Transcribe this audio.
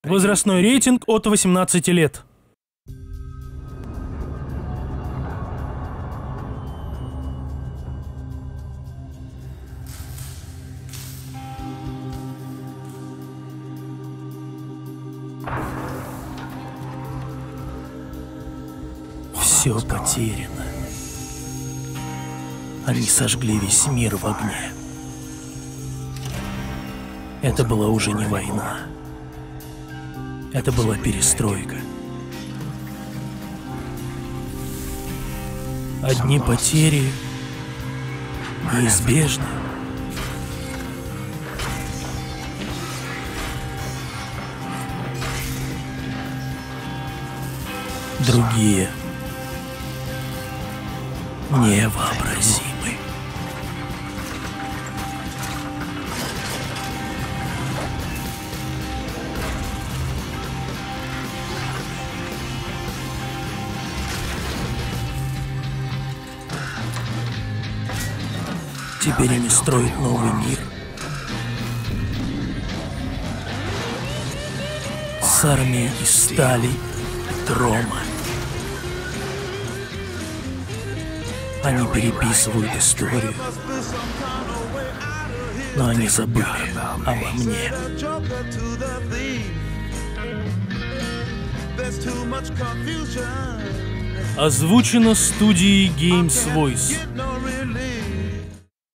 Возрастной рейтинг от 18 лет. Все потеряно. Они сожгли весь мир в огне. Это была уже не война. Это была перестройка. Одни потери неизбежны. Другие невообразимы. Теперь они строят новый мир. С армией из стали и грома. Они переписывают историю, но они забыли обо мне. Озвучено студией Games Voice.